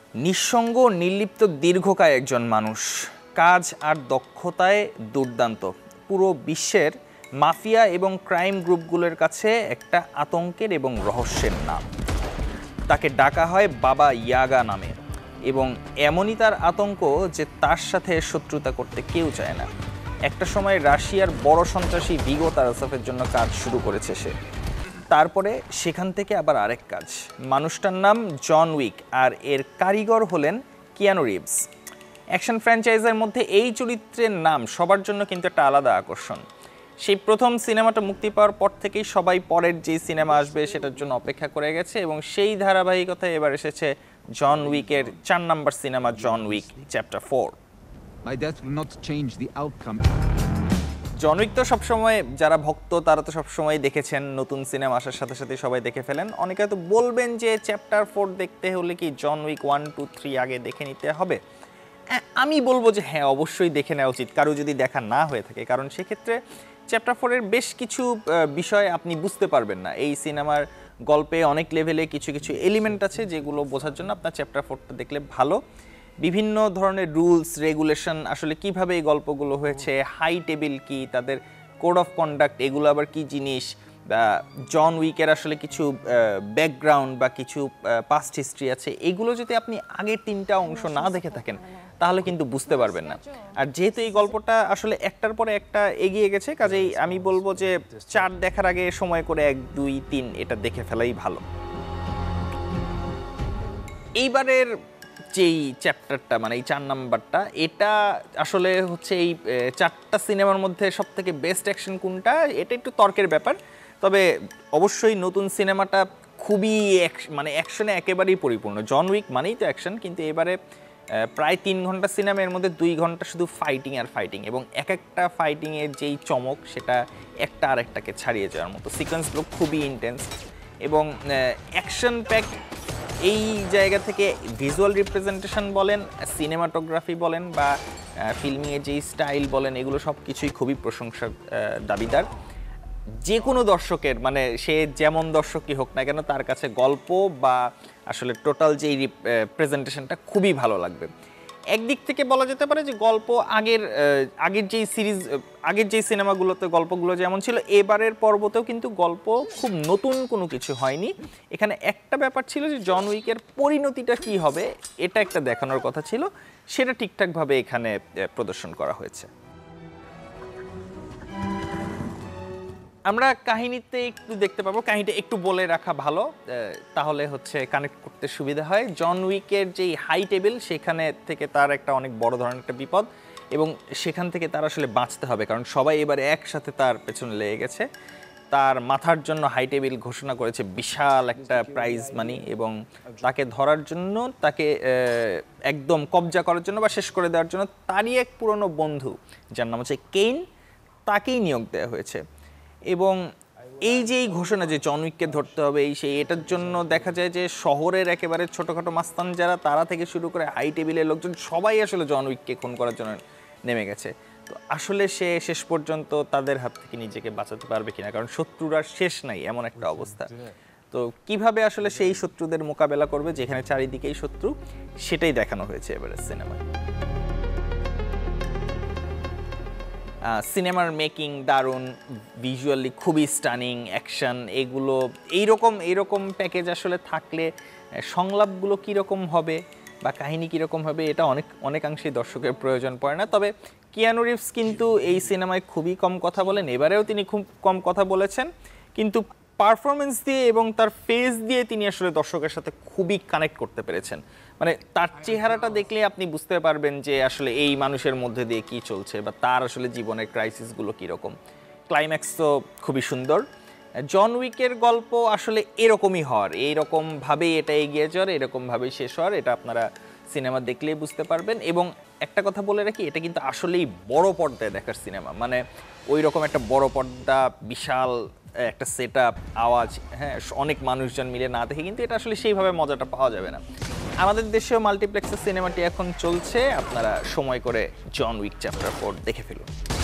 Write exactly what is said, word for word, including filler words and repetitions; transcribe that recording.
নিঃসঙ্গ নির্লিপ্ত দীর্ঘকায় একজন মানুষ, কাজ আর দক্ষতায় দুর্দান্ত, পুরো বিশ্বের মাফিয়া এবং ক্রাইম গ্রুপগুলোর কাছে একটা আতঙ্কের এবং রহস্যের নাম। তাকে ডাকা হয় বাবা ইয়াগা নামে, এবং এমনই তার আতঙ্ক যে তার সাথে শত্রুতা করতে কেউ চায় না। একটা সময় রাশিয়ার বড় সন্ত্রাসী ভিগো তারাসফের জন্য কাজ শুরু করেছে সে। তারপরে সেখান থেকে আবার আরেক কাজ। মানুষটার নাম জন উইক, আর এর কারিগর হলেন কিয়ানু রিভস। অ্যাকশন ফ্র্যাঞ্চাইজের মধ্যে এই চরিত্রের নাম সবার জন্য কিন্তু একটা আলাদা আকর্ষণ। সেই প্রথম সিনেমাটা মুক্তি পাওয়ার পর থেকেই সবাই পরের যে সিনেমা আসবে সেটার জন্য অপেক্ষা করে গেছে, এবং সেই ধারাবাহিকতায় এবার এসেছে জন উইকের চার নম্বর সিনেমা, John Wick chapter four. My death will not change the outcome. John Wick তো সবসময় যারা ভক্ত তারা তো সবসময় দেখেছেন, নতুন সিনেমা আসার সাথে সাথে সবাই দেখে ফেলেন। অনেকে হয়তো বলবেন যে চ্যাপ্টার ফোর দেখতে হলে কি John Wick one two three আগে দেখে নিতে হবে। আমি বলবো যে হ্যাঁ, অবশ্যই দেখে নেওয়া উচিত কারো যদি দেখা না হয়ে থাকে, কারণ সেক্ষেত্রে চ্যাপ্টার ফোরের বেশ কিছু বিষয় আপনি বুঝতে পারবেন না। এই সিনেমার গল্পে অনেক লেভেলে কিছু কিছু এলিমেন্ট আছে যেগুলো বোঝার জন্য আপনার চ্যাপ্টার ফোরটা দেখলে ভালো। বিভিন্ন ধরনের রুলস রেগুলেশন, আসলে কিভাবে এই গল্পগুলো হয়েছে, হাই টেবিল কি, তাদের কোড অফ কন্ডাক্ট, এগুলো আবার কি জিনিস, বা জন উইকের আসলে কিছু ব্যাকগ্রাউন্ড বা কিছু পাস্ট হিস্ট্রি আছে, এগুলো যদি আপনি আগের তিনটা অংশ না দেখে থাকেন তাহলে কিন্তু বুঝতে পারবেন না। আর যেহেতু এই গল্পটা আসলে একটার পরে একটা এগিয়ে গেছে, কাজেই আমি বলবো যে চার দেখার আগে সময় করে এক দুই তিন এটা দেখে ফেলাই ভালো। এইবারের যেই চ্যাপ্টারটা মানে এই চার নাম্বারটা, এটা আসলে হচ্ছে এই চারটা সিনেমার মধ্যে সব থেকে বেস্ট অ্যাকশন কোনটা, এটা একটু তর্কের ব্যাপার। তবে অবশ্যই নতুন সিনেমাটা খুবই মানে অ্যাকশনে একেবারেই পরিপূর্ণ। জন উইক মানেই তো অ্যাকশন, কিন্তু এবারে প্রায় তিন ঘন্টা সিনেমা, এর মধ্যে দুই ঘন্টা শুধু ফাইটিং আর ফাইটিং, এবং এক একটা ফাইটিংয়ের যেই চমক সেটা একটা আরেকটাকে ছাড়িয়ে যাওয়ার মতো। সিকোয়েন্সগুলো খুবই ইন্টেন্স এবং অ্যাকশন প্যাক। এই জায়গা থেকে ভিজুয়াল রিপ্রেজেন্টেশন বলেন, সিনেমাটোগ্রাফি বলেন, বা ফিল্মিংয়ের যেই স্টাইল বলেন, এগুলো সব কিছুই খুবই প্রশংসার দাবিদার। যে কোনো দর্শকের, মানে সে যেমন দর্শকই হোক না কেন, তার কাছে গল্প বা আসলে টোটাল যেই প্রেজেন্টেশনটা খুবই ভালো লাগবে। একদিক থেকে বলা যেতে পারে যে গল্প আগের আগের যেই সিরিজ, আগের যেই সিনেমাগুলোতে গল্পগুলো যেমন ছিল, এবারের পর্বতেও কিন্তু গল্প খুব নতুন কোনো কিছু হয়নি। এখানে একটা ব্যাপার ছিল যে জন উইকের পরিণতিটা কি হবে, এটা একটা দেখানোর কথা ছিল, সেটা ঠিকঠাকভাবে এখানে প্রদর্শন করা হয়েছে। আমরা কাহিনীতে একটু দেখতে পাবো, কাহিনীটা একটু বলে রাখা ভালো, তাহলে হচ্ছে কানেক্ট করতে সুবিধা হয়। জন উইকের যেই হাই টেবিল, সেখানে থেকে তার একটা অনেক বড় ধরনের একটা বিপদ, এবং সেখান থেকে তার আসলে বাঁচতে হবে, কারণ সবাই এবারে একসাথে তার পেছনে লেগে গেছে। তার মাথার জন্য হাই টেবিল ঘোষণা করেছে বিশাল একটা প্রাইজ মানি, এবং তাকে ধরার জন্য, তাকে একদম কবজা করার জন্য বা শেষ করে দেওয়ার জন্য তারই এক পুরনো বন্ধু, যার নাম হচ্ছে কেইন, তাকেই নিয়োগ দেওয়া হয়েছে। এবং এই যে এই ঘোষণা যে জন উইককে ধরতে হবে, এই সেই, এটার জন্য দেখা যায় যে শহরের একেবারে ছোটোখাটো মাস্তান যারা, তারা থেকে শুরু করে হাই টেবিলের লোকজন সবাই আসলে জন উইককে খুন করার জন্য নেমে গেছে। তো আসলে সে শেষ পর্যন্ত তাদের হাত থেকে নিজেকে বাঁচাতে পারবে কিনা, কারণ শত্রুরা শেষ নাই এমন একটা অবস্থা। তো কিভাবে আসলে সেই শত্রুদের মোকাবেলা করবে, যেখানে চারিদিকেই শত্রু, সেটাই দেখানো হয়েছে এবারের সিনেমায়। সিনেমার মেকিং দারুণ, ভিজুয়ালি খুবই স্টানিং, অ্যাকশন, এগুলো এইরকম এইরকম প্যাকেজ আসলে থাকলে সংলাপগুলো কীরকম হবে বা কাহিনী কীরকম হবে, এটা অনেক অনেকাংশেই দর্শকের প্রয়োজন পড়ে না। তবে কিয়ানু রিভস কিন্তু এই সিনেমায় খুবই কম কথা বলেন, এবারেও তিনি খুব কম কথা বলেছেন, কিন্তু পারফরমেন্স দিয়ে এবং তার ফেস দিয়ে তিনি আসলে দর্শকের সাথে খুবই কানেক্ট করতে পেরেছেন। মানে তার চেহারাটা দেখলে আপনি বুঝতে পারবেন যে আসলে এই মানুষের মধ্যে দিয়ে কি চলছে, বা তার আসলে জীবনের ক্রাইসিসগুলো কীরকম। ক্লাইম্যাক্স তো খুবই সুন্দর। জন উইকের গল্প আসলে এরকমই হওয়ার, এইরকমভাবেই এটা এগিয়ে যাওয়ার, এরকমভাবেই শেষ হওয়ার, এটা আপনারা সিনেমা দেখলেই বুঝতে পারবেন। এবং একটা কথা বলে রাখি, এটা কিন্তু আসলেই বড় পর্দায় দেখার সিনেমা, মানে ওই রকম একটা বড় পর্দা, বিশাল একটা সেট আপ, আওয়াজ, হ্যাঁ, অনেক মানুষজন মিলে না দেখে কিন্তু এটা আসলে সেইভাবে মজাটা পাওয়া যাবে না। আমাদের দেশেও মাল্টিপ্লেক্সের সিনেমাটি এখন চলছে, আপনারা সময় করে জন উইক চ্যাপ্টার ফোর দেখে ফেলুন।